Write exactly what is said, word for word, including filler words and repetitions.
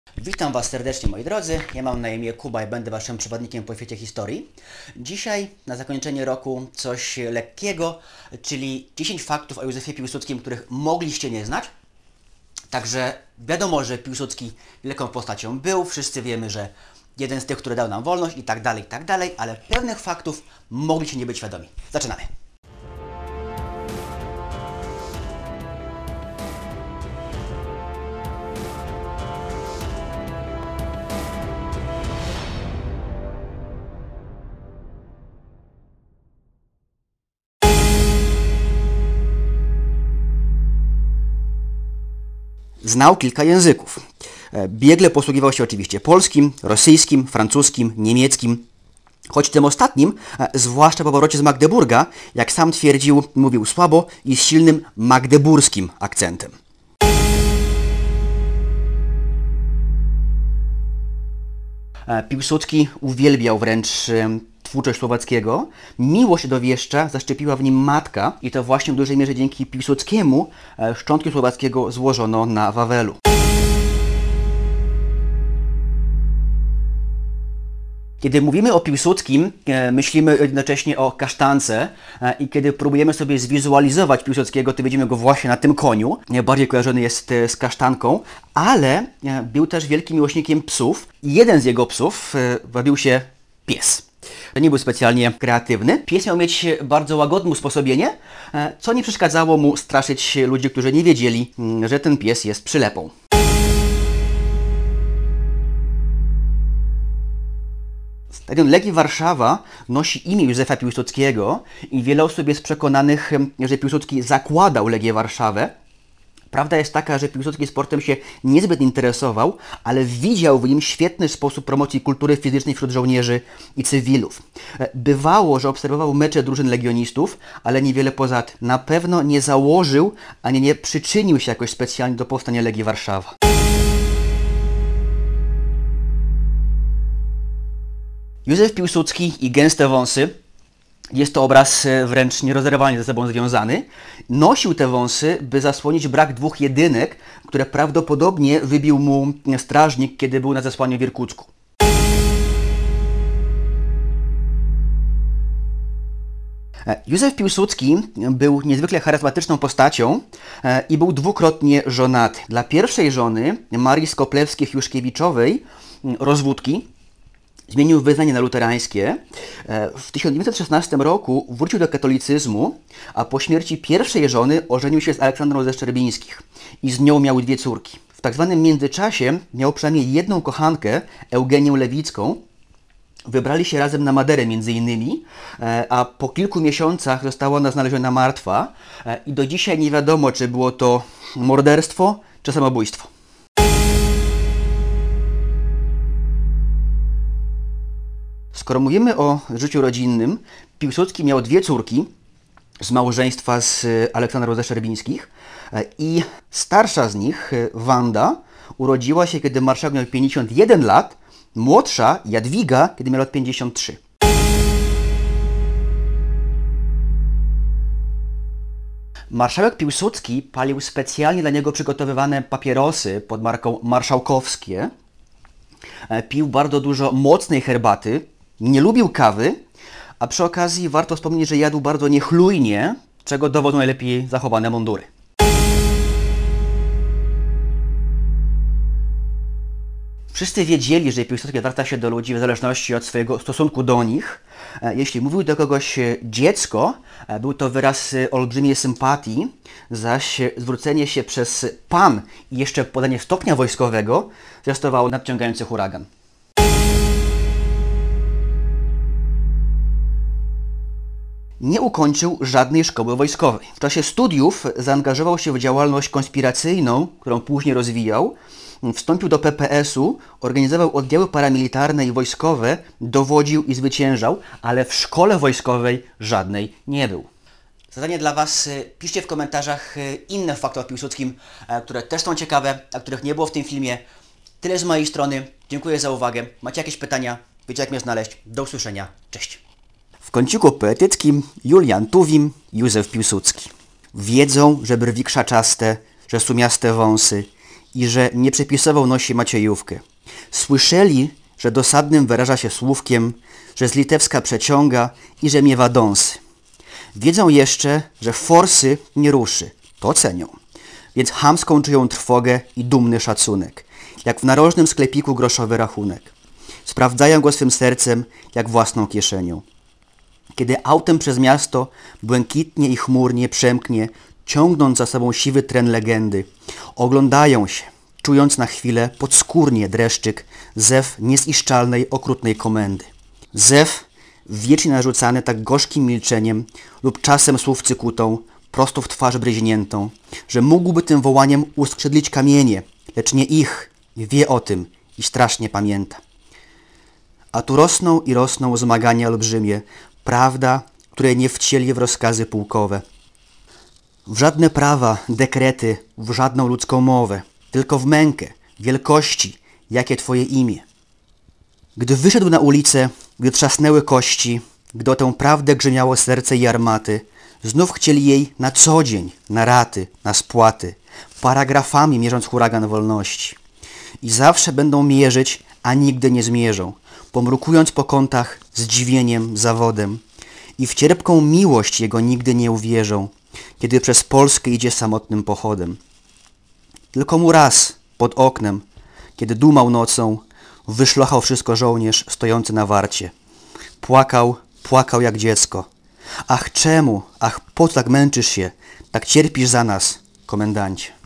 Witam Was serdecznie, moi drodzy. Ja mam na imię Kuba i będę Waszym przewodnikiem po świecie historii. Dzisiaj, na zakończenie roku, coś lekkiego, czyli dziesięć faktów o Józefie Piłsudskim, których mogliście nie znać. Także wiadomo, że Piłsudski wielką postacią był. Wszyscy wiemy, że jeden z tych, który dał nam wolność i tak dalej, i tak dalej, ale pewnych faktów mogliście nie być świadomi. Zaczynamy. Znał kilka języków. Biegle posługiwał się oczywiście polskim, rosyjskim, francuskim, niemieckim. Choć tym ostatnim, zwłaszcza po powrocie z Magdeburga, jak sam twierdził, mówił słabo i z silnym magdeburskim akcentem. Piłsudski uwielbiał wręcz twórczość Słowackiego. Miłość do wieszcza zaszczepiła w nim matka i to właśnie w dużej mierze dzięki Piłsudskiemu szczątki Słowackiego złożono na Wawelu. Kiedy mówimy o Piłsudskim, myślimy jednocześnie o kasztance i kiedy próbujemy sobie zwizualizować Piłsudskiego, to widzimy go właśnie na tym koniu. Bardziej kojarzony jest z kasztanką, ale był też wielkim miłośnikiem psów. Jeden z jego psów bawił się pies. Nie był specjalnie kreatywny. Pies miał mieć bardzo łagodne usposobienie, co nie przeszkadzało mu straszyć ludzi, którzy nie wiedzieli, że ten pies jest przylepą. Stadion Legii Warszawa nosi imię Józefa Piłsudskiego i wiele osób jest przekonanych, że Piłsudski zakładał Legię Warszawę. Prawda jest taka, że Piłsudski sportem się niezbyt interesował, ale widział w nim świetny sposób promocji kultury fizycznej wśród żołnierzy i cywilów. Bywało, że obserwował mecze drużyn legionistów, ale niewiele poza tym. Na pewno nie założył, ani nie przyczynił się jakoś specjalnie do powstania Legii Warszawa. Józef Piłsudski i gęste wąsy. Jest to obraz wręcz nierozerwalnie ze sobą związany. Nosił te wąsy, by zasłonić brak dwóch jedynek, które prawdopodobnie wybił mu strażnik, kiedy był na zesłaniu w Irkucku. Józef Piłsudski był niezwykle charyzmatyczną postacią i był dwukrotnie żonaty. Dla pierwszej żony, Marii Skoplewskiej-Juszkiewiczowej, rozwódki, zmienił wyznanie na luterańskie. W tysiąc dziewięćset szesnastym roku wrócił do katolicyzmu, a po śmierci pierwszej żony ożenił się z Aleksandrą ze Szczerbińskich i z nią miał dwie córki. W tak zwanym międzyczasie miał przynajmniej jedną kochankę, Eugenię Lewicką. Wybrali się razem na Maderę między innymi, a po kilku miesiącach została ona znaleziona martwa i do dzisiaj nie wiadomo, czy było to morderstwo, czy samobójstwo. Skoro mówimy o życiu rodzinnym, Piłsudski miał dwie córki z małżeństwa z Aleksandrą ze Szczerbińskich i starsza z nich, Wanda, urodziła się, kiedy marszałek miał pięćdziesiąt jeden lat, młodsza, Jadwiga, kiedy miał lat pięćdziesiąt trzy. Marszałek Piłsudski palił specjalnie dla niego przygotowywane papierosy pod marką Marszałkowskie. Pił bardzo dużo mocnej herbaty, nie lubił kawy, a przy okazji warto wspomnieć, że jadł bardzo niechlujnie, czego dowodzą najlepiej zachowane mundury. Wszyscy wiedzieli, że Piłsudski zwraca się do ludzi w zależności od swojego stosunku do nich. Jeśli mówił do kogoś dziecko, był to wyraz olbrzymiej sympatii, zaś zwrócenie się przez pan i jeszcze podanie stopnia wojskowego zwiastowało nadciągający huragan. Nie ukończył żadnej szkoły wojskowej. W czasie studiów zaangażował się w działalność konspiracyjną, którą później rozwijał. Wstąpił do P P S u, organizował oddziały paramilitarne i wojskowe, dowodził i zwyciężał, ale w szkole wojskowej żadnej nie był. Zadanie dla Was, piszcie w komentarzach inne fakty o Piłsudskim, które też są ciekawe, a których nie było w tym filmie. Tyle z mojej strony. Dziękuję za uwagę. Macie jakieś pytania? Wiecie, jak mnie znaleźć. Do usłyszenia. Cześć. W kąciku poetyckim Julian Tuwim, Józef Piłsudski. Wiedzą, że brwi krzaczaste, że sumiaste wąsy i że nie przepisował nosi Maciejówkę. Słyszeli, że dosadnym wyraża się słówkiem, że z litewska przeciąga i że miewa dąsy. Wiedzą jeszcze, że forsy nie ruszy. To cenią. Więc chamską czują trwogę i dumny szacunek. Jak w narożnym sklepiku groszowy rachunek. Sprawdzają go swym sercem, jak własną kieszenią. Kiedy autem przez miasto błękitnie i chmurnie przemknie, ciągnąc za sobą siwy tren legendy, oglądają się, czując na chwilę podskórnie dreszczyk, zew nieziszczalnej, okrutnej komendy. Zew wiecznie narzucany tak gorzkim milczeniem lub czasem słów cykutą, prosto w twarz bryźniętą, że mógłby tym wołaniem uskrzydlić kamienie, lecz nie ich, wie o tym i strasznie pamięta. A tu rosną i rosną zmagania olbrzymie, prawda, które nie wcieli w rozkazy pułkowe. W żadne prawa, dekrety, w żadną ludzką mowę, tylko w mękę, wielkości, jakie Twoje imię. Gdy wyszedł na ulicę, gdy trzasnęły kości, gdy o tę prawdę grzmiało serce i armaty, znów chcieli jej na co dzień, na raty, na spłaty, paragrafami mierząc huragan wolności. I zawsze będą mierzyć, a nigdy nie zmierzą, pomrukując po kątach zdziwieniem, zawodem. I w cierpką miłość jego nigdy nie uwierzą, kiedy przez Polskę idzie samotnym pochodem. Tylko mu raz, pod oknem, kiedy dumał nocą, wyszlochał wszystko żołnierz stojący na warcie. Płakał, płakał jak dziecko. Ach czemu, ach po co tak męczysz się, tak cierpisz za nas, komendancie.